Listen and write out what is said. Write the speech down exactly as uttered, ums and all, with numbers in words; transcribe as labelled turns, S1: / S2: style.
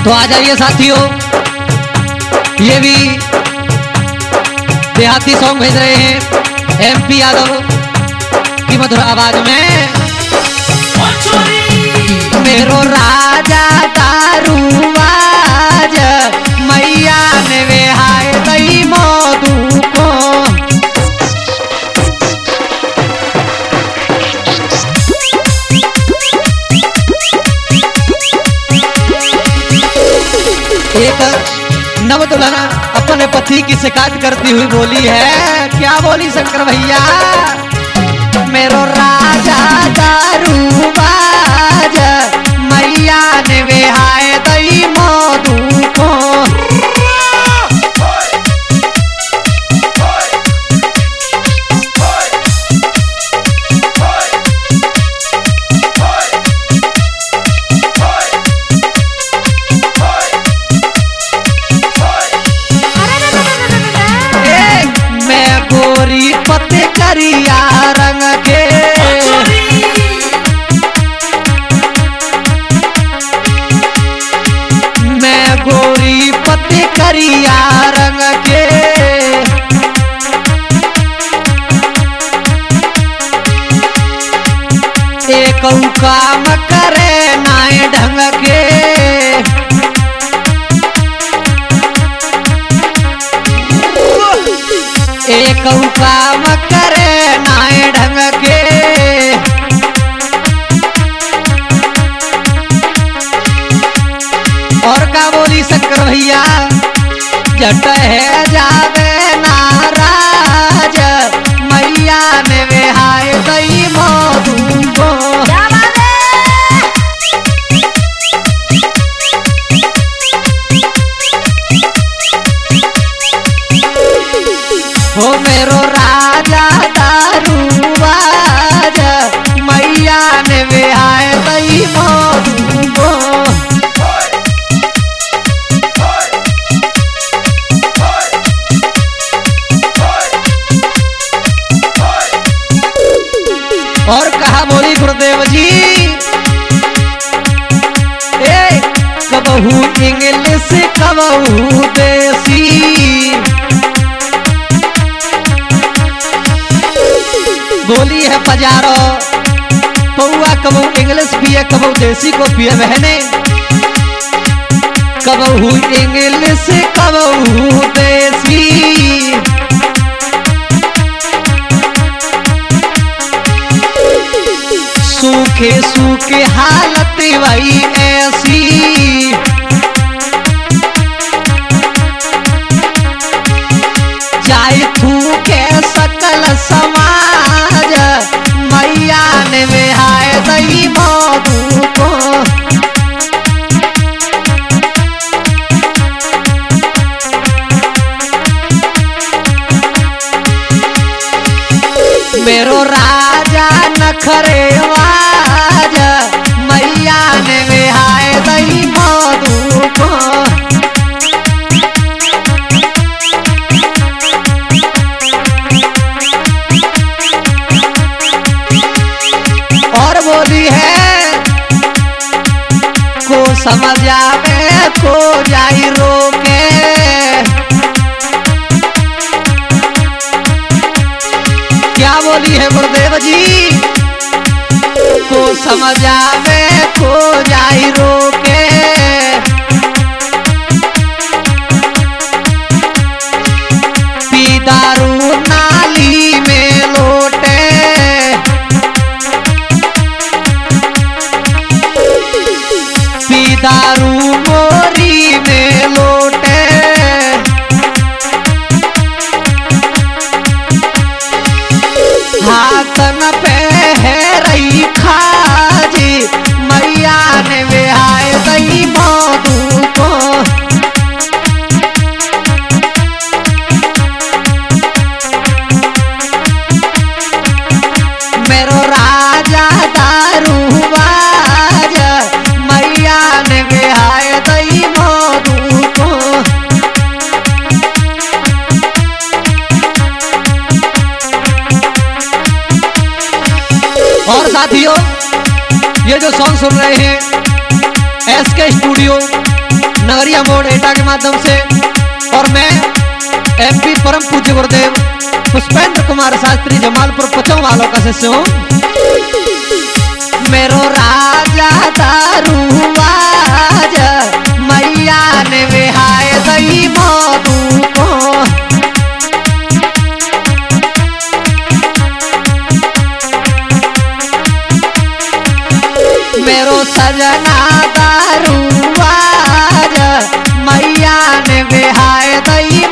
S1: तो आ जाइए साथियों, ये भी देहाती सॉन्ग भेज रहे हैं एमपी यादव की मधुर आवाज में। मेरो राजा दारूबाज मैया ने बेहाय दई मधु को। एक नव दुल्हना अपने पति की शिकायत करती हुई बोली है, क्या बोली शंकर भैया? मेरो राजा दारूबाज मैया ने बेहाय दई मधु को। पत्ते करिया रंग के मैं गोरी पत्ते करिया रंग के एक काम करे नाय ढंग के। एक काम करे नाय ढंग के और का बोली शंकर भैया? जट है जावे नाराज मैया ने बेहाय दई मधु को। हो मेरो राजा दारूबाज मैया ने बेहाय दई मधु को। और कहा बोली गुरुदेव जी? ए कबहू इंग्लिश कबहू देसी बोली है पजारो पौआ कबू इंग्लिश पिए कबू देसी को पिए बहने। कबहू इंग्लिश कबहू देसी सूखे सूखे हालत वही ऐसी जाए थूके सकल समाज मैया ने बेहाय दई मधु को। मेरो राजा नखरेबाज मैया ने बेहाय दई मधु को। और बोली है को समझ आवे को जाई रोके। क्या बोली है गुरुदेव जी? को समझ आवे को जाई रोके। पी दारू नाली में लोटे दारू मोरी में लोटे। हाथन पे है रही खाजी मैया ने बेहाय दई मधु को। मेरो राजा दारूबाज मैया ने बेहाय दई मधु को। और साथियों, ये जो सॉन्ग सुन रहे हैं एस के स्टूडियो नगरिया मोड़ एटा के माध्यम से। और मैं एमपी परम पूज्य गुरुदेव पुष्पेंद्र कुमार शास्त्री जमालपुर पचों वालों का शिष्य हूँ। मेरो राजा दारूबाज मैया ने बिहाय दई मधु को। मेरो सजना दारूबाज मैया ने बिहाय दई